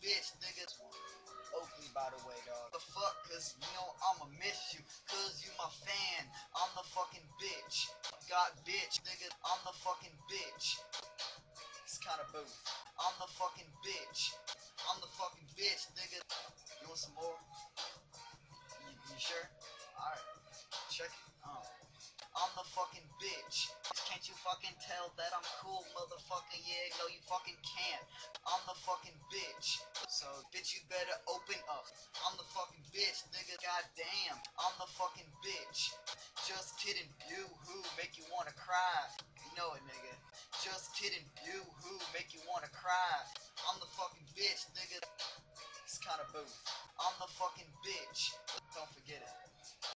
bitch, nigga. Oakley, by the way, dog. The fuck, cause you know I'ma miss you, cause you my fan. I'm the fucking bitch. Got bitch, nigga. I'm the fucking bitch. It's kinda Boof. I'm the fucking bitch. I'm the fucking bitch, nigga. You want some more? You sure? Alright. Check it. I'm the fucking bitch. Can't you fucking tell that I'm cool, motherfucker? Yeah, no, you fucking can't. I'm the fucking bitch. So, bitch, you better open up. I'm the fucking bitch, nigga. Goddamn. I'm the fucking bitch. Just kidding, boo-hoo, make you wanna cry. You know it, nigga. Just kidding, boo-hoo, make you wanna cry. I'm the fucking bitch, nigga. It's kinda Boof. I'm the fucking bitch. Don't forget it.